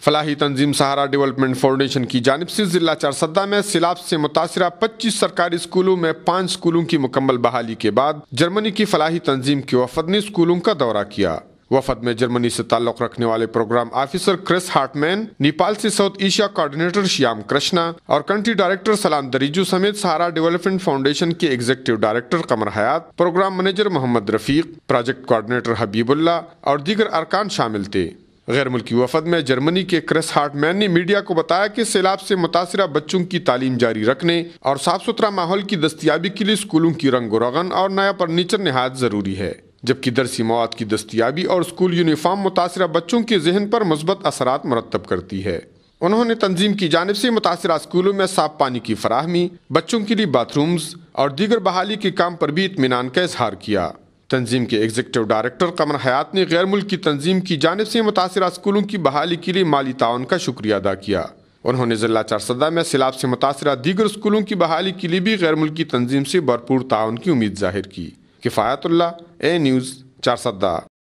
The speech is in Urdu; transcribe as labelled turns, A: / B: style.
A: فلاحی تنظیم سہارا ڈیولپمنٹ فاؤنڈیشن کی جانب سے ضلع چارسدہ میں سیلاب سے متاثرہ 25 سرکاری اسکولوں میں 5 اسکولوں کی مکمل بحالی کے بعد جرمنی کی فلاحی تنظیم کے وفد نے اسکولوں کا دورہ کیا۔ وفد میں جرمنی سے تعلق رکھنے والے programme officer Chris Hartman, Nepal سے South Asia coordinator Shyam Krishna اور کنٹری ڈائریکٹر سلام دریجو سمیت سہارا ڈیولپمنٹ فاؤنڈیشن کے executive director Qamar Hayat, programme manager Muhammad Rafiq, project coordinator Habibullah اور دیگر ارکان شامل تھے۔ غیر ملکی وفد میں جرمنی کے کرس ہارٹمین نے میڈیا کو بتایا کہ سیلاب سے متاثرہ بچوں کی تعلیم جاری رکھنے اور صاف ستھرا ماحول کی دستیابی کے لیے اسکولوں کی رنگ و روغن اور نیا فرنیچر نہایت ضروری ہے، جبکہ درسی مواد کی دستیابی اور اسکول یونیفارم متاثرہ بچوں کے ذہن پر مثبت اثرات مرتب کرتی ہے۔ انہوں نے تنظیم کی جانب سے متاثرہ اسکولوں میں صاف پانی کی فراہمی، بچوں کے لیے باتھ رومز اور دیگر بحالی کے کام پر بھی اطمینان کا اظہار کیا۔ تنظیم کے ایگزیکٹو ڈائریکٹر قمر حیات نے غیر ملکی تنظیم کی جانب سے متاثرہ اسکولوں کی بحالی کے لیے مالی تعاون کا شکریہ ادا کیا۔ انہوں نے ضلع چارسدہ میں سیلاب سے متاثرہ دیگر اسکولوں کی بحالی کے لیے بھی غیر ملکی تنظیم سے بھرپور تعاون کی امید ظاہر کی۔ کفایت اللہ، اے نیوز، چارسدہ۔